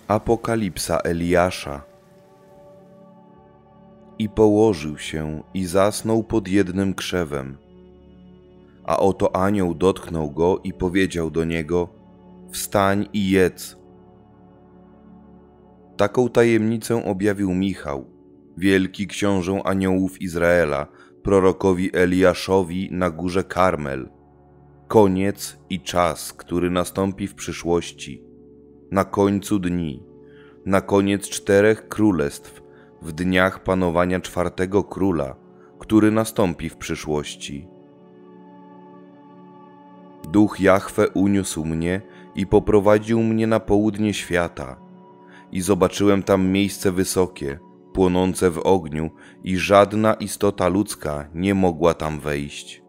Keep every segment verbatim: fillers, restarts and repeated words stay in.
Apokalipsa Eliasza. I położył się i zasnął pod jednym krzewem. A oto anioł dotknął go i powiedział do niego: wstań i jedz. Taką tajemnicę objawił Michał, wielki książę aniołów Izraela, prorokowi Eliaszowi na górze Karmel. Koniec i czas, który nastąpi w przyszłości, na końcu dni, na koniec czterech królestw, w dniach panowania czwartego króla, który nastąpi w przyszłości. Duch Jahwe uniósł mnie i poprowadził mnie na południe świata. I zobaczyłem tam miejsce wysokie, płonące w ogniu, i żadna istota ludzka nie mogła tam wejść.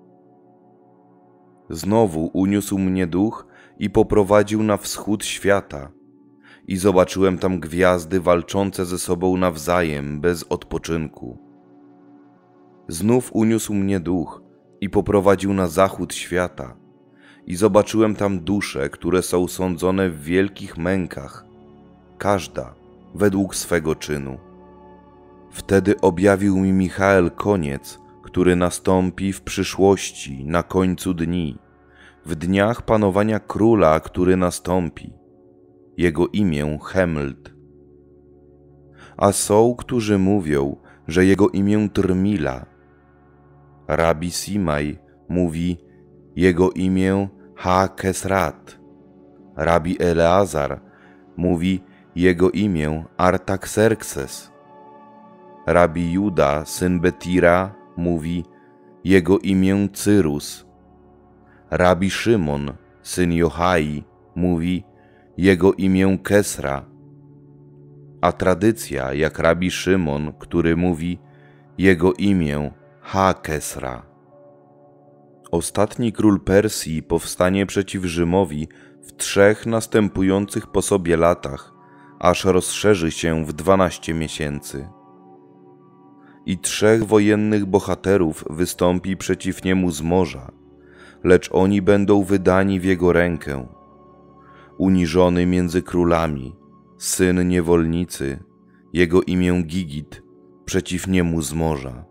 Znowu uniósł mnie duch i poprowadził na wschód świata. I zobaczyłem tam gwiazdy walczące ze sobą nawzajem bez odpoczynku. Znów uniósł mnie duch i poprowadził na zachód świata. I zobaczyłem tam dusze, które są sądzone w wielkich mękach, każda według swego czynu. Wtedy objawił mi Michael koniec, który nastąpi w przyszłości, na końcu dni, w dniach panowania króla, który nastąpi. Jego imię Hemlt. A są, którzy mówią, że jego imię Trmila. Rabbi Simaj mówi, jego imię Ha-Kesrat. Rabbi Eleazar mówi, jego imię Artaxerxes. Rabbi Juda, syn Betira, mówi, jego imię Cyrus. Rabbi Szymon, syn Johai, mówi, jego imię Kesra. A tradycja, jak Rabbi Szymon, który mówi, jego imię Ha-Kesra. Ostatni król Persji powstanie przeciw Rzymowi w trzech następujących po sobie latach, aż rozszerzy się w dwanaście miesięcy. I trzech wojennych bohaterów wystąpi przeciw niemu z morza, lecz oni będą wydani w jego rękę. Uniżony między królami, syn niewolnicy, jego imię Gigit, przeciw niemu z morza.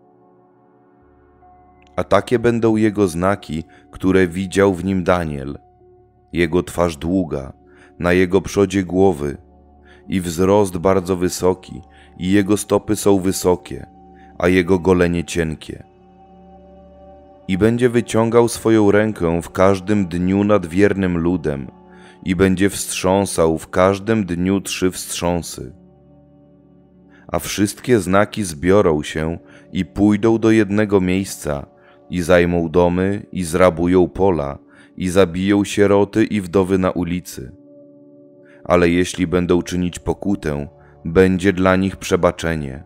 A takie będą jego znaki, które widział w nim Daniel. Jego twarz długa, na jego przodzie głowy, i wzrost bardzo wysoki, i jego stopy są wysokie, a jego golenie cienkie. I będzie wyciągał swoją rękę w każdym dniu nad wiernym ludem, i będzie wstrząsał w każdym dniu trzy wstrząsy. A wszystkie znaki zbiorą się i pójdą do jednego miejsca, i zajmą domy, i zrabują pola, i zabiją sieroty i wdowy na ulicy. Ale jeśli będą czynić pokutę, będzie dla nich przebaczenie.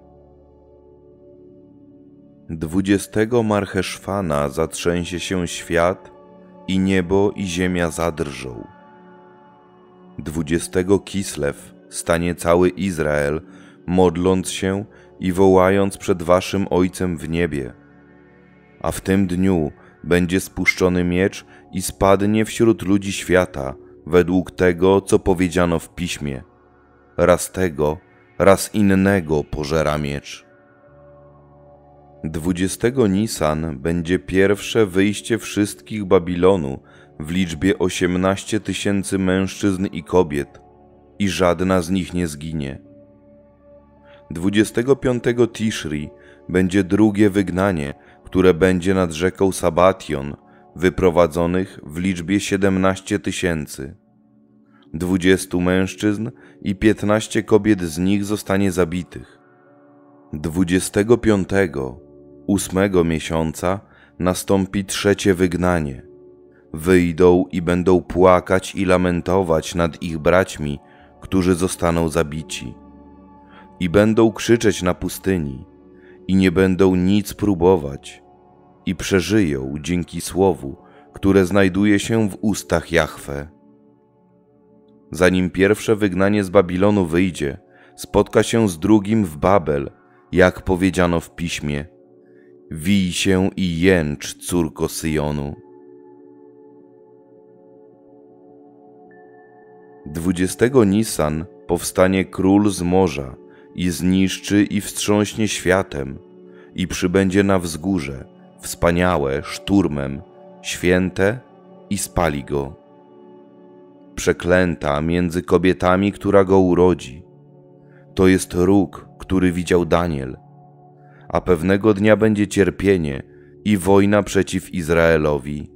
Dwudziestego Marcheszwana zatrzęsie się świat, i niebo i ziemia zadrżą. Dwudziestego Kislew stanie cały Izrael, modląc się i wołając przed waszym Ojcem w niebie. A w tym dniu będzie spuszczony miecz i spadnie wśród ludzi świata, według tego, co powiedziano w Piśmie. Raz tego, raz innego pożera miecz. Dwudziestego Nisan będzie pierwsze wyjście wszystkich Babilonu w liczbie osiemnaście tysięcy mężczyzn i kobiet, i żadna z nich nie zginie. Dwudziestego piątego Tiszri będzie drugie wygnanie, które będzie nad rzeką Sabation, wyprowadzonych w liczbie siedemnaście tysięcy. Dwudziestu mężczyzn i piętnaście kobiet z nich zostanie zabitych. Dwudziestego piątego, ósmego miesiąca nastąpi trzecie wygnanie. Wyjdą i będą płakać i lamentować nad ich braćmi, którzy zostaną zabici. I będą krzyczeć na pustyni, i nie będą nic próbować, i przeżyją dzięki słowu, które znajduje się w ustach Jahwe. Zanim pierwsze wygnanie z Babilonu wyjdzie, spotka się z drugim w Babel, jak powiedziano w Piśmie. Wij się i jęcz, córko Syjonu. dwudziestego Nisan powstanie król z morza i zniszczy i wstrząśnie światem i przybędzie na wzgórze, wspaniałe, szturmem, święte i spali go. Przeklęta między kobietami, która go urodzi. To jest róg, który widział Daniel, a pewnego dnia będzie cierpienie i wojna przeciw Izraelowi.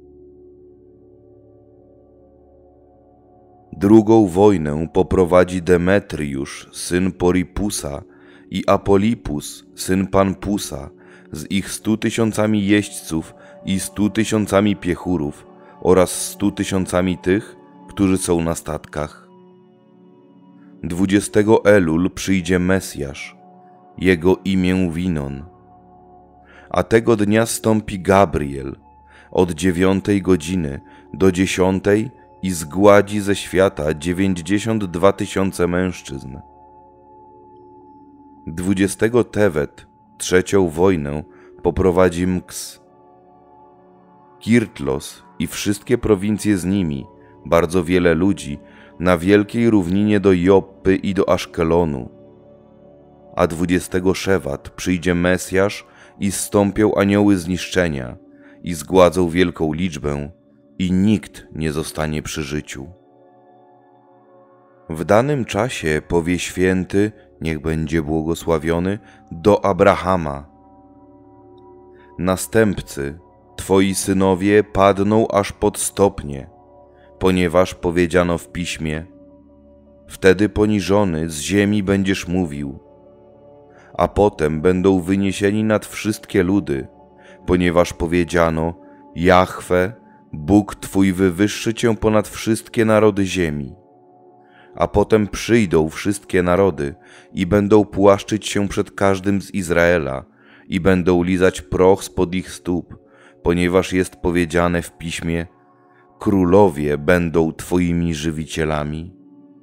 Drugą wojnę poprowadzi Demetriusz, syn Poripusa, i Apolipus, syn Panpusa, z ich stu tysiącami jeźdźców i stu tysiącami piechurów oraz stu tysiącami tych, którzy są na statkach. Dwudziestego Elul przyjdzie Mesjasz, jego imię Winon. A tego dnia stąpi Gabriel od dziewiątej godziny do dziesiątej i zgładzi ze świata dziewięćdziesiąt dwa tysiące mężczyzn. Dwudziestego Tewet trzecią wojnę poprowadzi Mks. Kirtlos i wszystkie prowincje z nimi, bardzo wiele ludzi, na wielkiej równinie do Joppy i do Aszkelonu. A dwudziestego Szewat przyjdzie Mesjasz i zstąpią anioły zniszczenia i zgładzą wielką liczbę i nikt nie zostanie przy życiu. W danym czasie powie święty, niech będzie błogosławiony, do Abrahama: następcy, twoi synowie padną aż pod stopnie, ponieważ powiedziano w piśmie: wtedy poniżony z ziemi będziesz mówił, a potem będą wyniesieni nad wszystkie ludy, ponieważ powiedziano: Jahwe, Bóg twój wywyższy cię ponad wszystkie narody ziemi. A potem przyjdą wszystkie narody i będą płaszczyć się przed każdym z Izraela i będą lizać proch spod ich stóp, ponieważ jest powiedziane w piśmie: królowie będą twoimi żywicielami.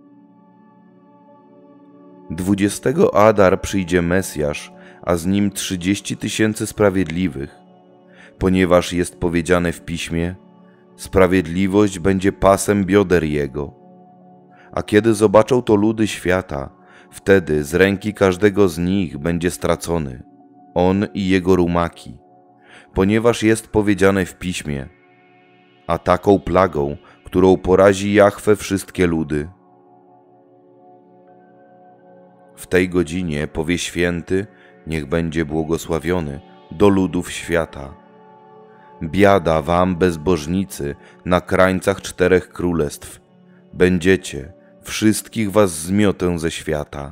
Dwudziestego Adar przyjdzie Mesjasz, a z nim trzydzieści tysięcy sprawiedliwych, ponieważ jest powiedziane w piśmie: sprawiedliwość będzie pasem bioder jego. A kiedy zobaczą to ludy świata, wtedy z ręki każdego z nich będzie stracony, on i jego rumaki, ponieważ jest powiedziane w piśmie: a taką plagą, którą porazi Jahwe wszystkie ludy. W tej godzinie powie święty, niech będzie błogosławiony, do ludów świata: biada wam, bezbożnicy, na krańcach czterech królestw, będziecie, wszystkich was zmiotę ze świata.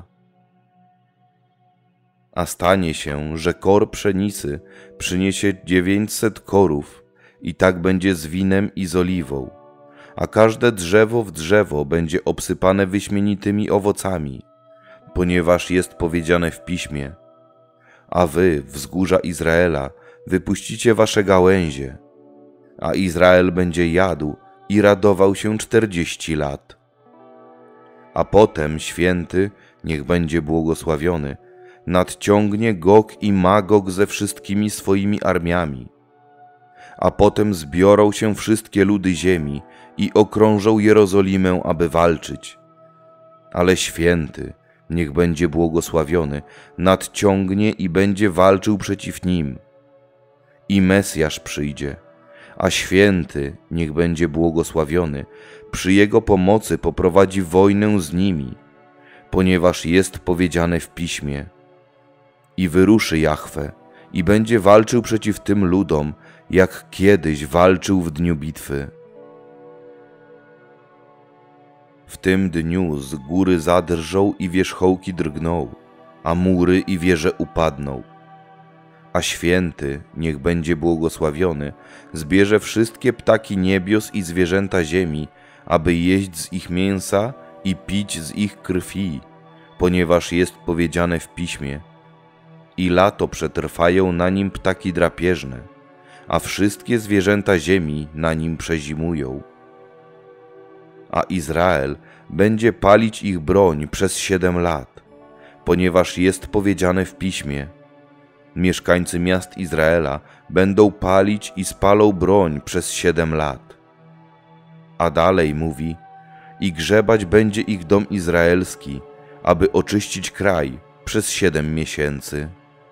A stanie się, że kor pszenicy przyniesie dziewięćset korów i tak będzie z winem i z oliwą, a każde drzewo w drzewo będzie obsypane wyśmienitymi owocami, ponieważ jest powiedziane w piśmie: a wy, wzgórza Izraela, wypuścicie wasze gałęzie, a Izrael będzie jadł i radował się czterdzieści lat. A potem święty, niech będzie błogosławiony, nadciągnie Gog i Magog ze wszystkimi swoimi armiami. A potem zbiorą się wszystkie ludy ziemi i okrążą Jerozolimę, aby walczyć. Ale święty, niech będzie błogosławiony, nadciągnie i będzie walczył przeciw nim. I Mesjasz przyjdzie, a święty, niech będzie błogosławiony, przy jego pomocy poprowadzi wojnę z nimi, ponieważ jest powiedziane w piśmie: i wyruszy Jahwe i będzie walczył przeciw tym ludom, jak kiedyś walczył w dniu bitwy. W tym dniu z góry zadrżą i wierzchołki drgną, a mury i wieże upadną. A święty, niech będzie błogosławiony, zbierze wszystkie ptaki niebios i zwierzęta ziemi, aby jeść z ich mięsa i pić z ich krwi, ponieważ jest powiedziane w piśmie: i lato przetrwają na nim ptaki drapieżne, a wszystkie zwierzęta ziemi na nim przezimują. A Izrael będzie palić ich broń przez siedem lat, ponieważ jest powiedziane w piśmie: mieszkańcy miast Izraela będą palić i spalą broń przez siedem lat. A dalej mówi: i grzebać będzie ich dom izraelski aby oczyścić kraj przez siedem miesięcy.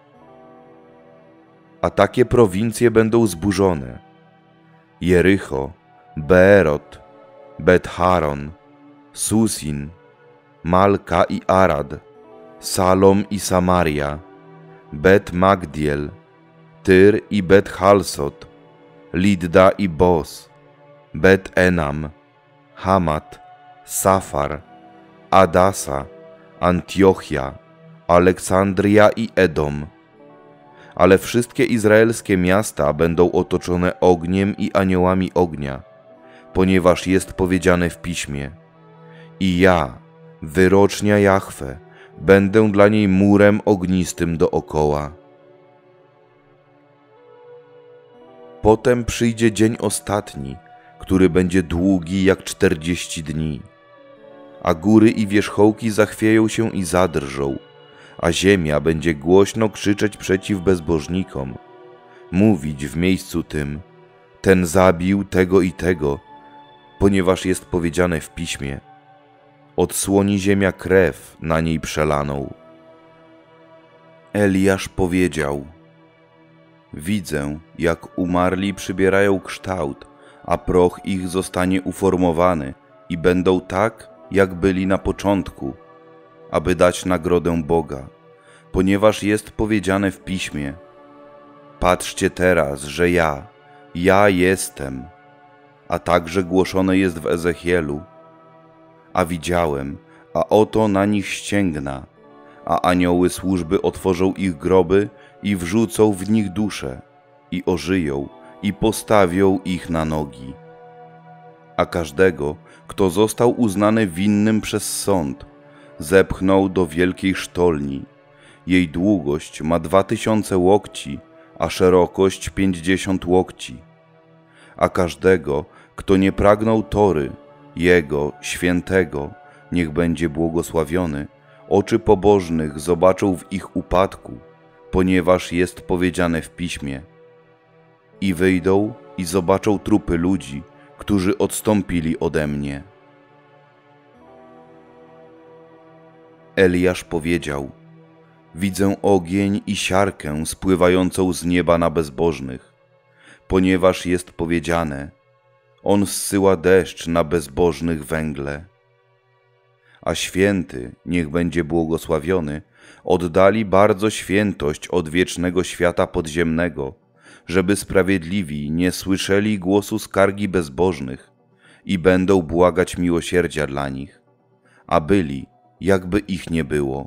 A takie prowincje będą zburzone: Jericho, Beerot, Bet-Haron, Susin, Malka i Arad, Salom i Samaria, Bet-Magdiel, Tyr i Bet-Halsot, Lidda i Bos, Bet-Enam, Hamat, Safar, Adasa, Antiochia, Aleksandria i Edom. Ale wszystkie izraelskie miasta będą otoczone ogniem i aniołami ognia, ponieważ jest powiedziane w Piśmie: i ja, wyrocznia Jahwe, będę dla niej murem ognistym dookoła. Potem przyjdzie dzień ostatni, który będzie długi jak czterdzieści dni, a góry i wierzchołki zachwieją się i zadrżą, a ziemia będzie głośno krzyczeć przeciw bezbożnikom, mówić w miejscu tym: ten zabił tego i tego, ponieważ jest powiedziane w Piśmie: odsłoni ziemia krew na niej przelaną. Eliasz powiedział: widzę, jak umarli przybierają kształt, a proch ich zostanie uformowany i będą tak, jak byli na początku, aby dać nagrodę Boga, ponieważ jest powiedziane w Piśmie: patrzcie teraz, że ja, ja jestem, a także głoszone jest w Ezechielu: a widziałem, a oto na nich ścięgna, a anioły służby otworzą ich groby i wrzucą w nich dusze, i ożyją, i postawią ich na nogi. A każdego, kto został uznany winnym przez sąd, zepchnął do wielkiej sztolni. Jej długość ma dwa tysiące łokci, a szerokość pięćdziesiąt łokci. A każdego, kto nie pragnął Tory, Jego, świętego, niech będzie błogosławiony, oczy pobożnych zobaczą w ich upadku, ponieważ jest powiedziane w Piśmie: i wyjdą i zobaczą trupy ludzi, którzy odstąpili ode mnie. Eliasz powiedział: widzę ogień i siarkę spływającą z nieba na bezbożnych, ponieważ jest powiedziane: on zsyła deszcz na bezbożnych węgle. A święty, niech będzie błogosławiony, oddali bardzo świętość od wiecznego świata podziemnego, żeby sprawiedliwi nie słyszeli głosu skargi bezbożnych i będą błagać miłosierdzia dla nich, a byli, jakby ich nie było.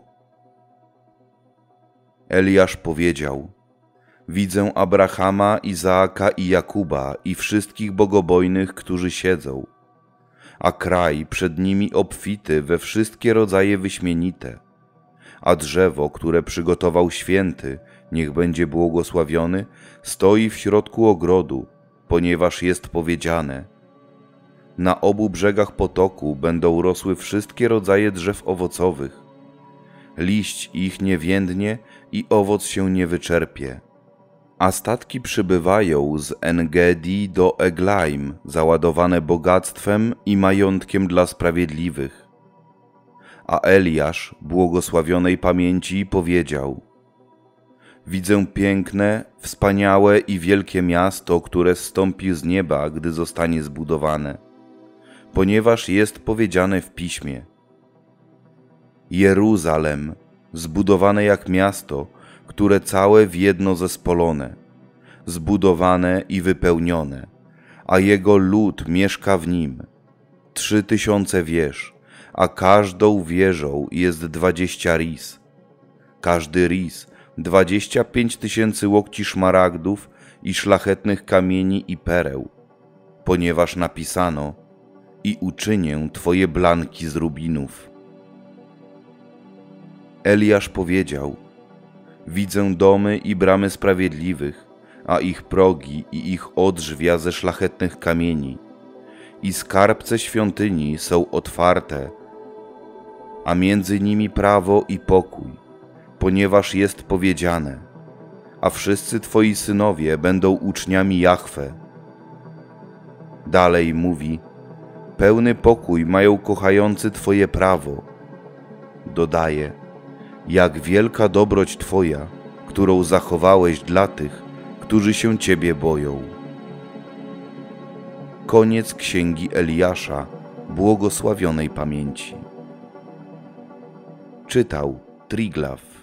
Eliasz powiedział: widzę Abrahama, Izaaka i Jakuba i wszystkich bogobojnych, którzy siedzą, a kraj przed nimi obfity we wszystkie rodzaje wyśmienite, a drzewo, które przygotował święty, niech będzie błogosławiony, stoi w środku ogrodu, ponieważ jest powiedziane: na obu brzegach potoku będą rosły wszystkie rodzaje drzew owocowych. Liść ich nie więdnie i owoc się nie wyczerpie. A statki przybywają z En-Gedi do Eglaim, załadowane bogactwem i majątkiem dla sprawiedliwych. A Eliasz, błogosławionej pamięci, powiedział: widzę piękne, wspaniałe i wielkie miasto, które zstąpi z nieba, gdy zostanie zbudowane, ponieważ jest powiedziane w Piśmie: Jeruzalem, zbudowane jak miasto, które całe w jedno zespolone, zbudowane i wypełnione, a jego lud mieszka w nim. Trzy tysiące wież, a każdą wieżą jest dwadzieścia ris. Każdy ris dwadzieścia pięć tysięcy łokci szmaragdów i szlachetnych kamieni i pereł, ponieważ napisano: i uczynię twoje blanki z rubinów. Eliasz powiedział: widzę domy i bramy sprawiedliwych, a ich progi i ich odrzwia ze szlachetnych kamieni, i skarbce świątyni są otwarte, a między nimi prawo i pokój, ponieważ jest powiedziane: a wszyscy twoi synowie będą uczniami Jahwe. Dalej mówi: pełny pokój mają kochający twoje prawo. dodaje: jak wielka dobroć Twoja, którą zachowałeś dla tych, którzy się Ciebie boją. Koniec księgi Eliasza, błogosławionej pamięci. Czytał Triglav.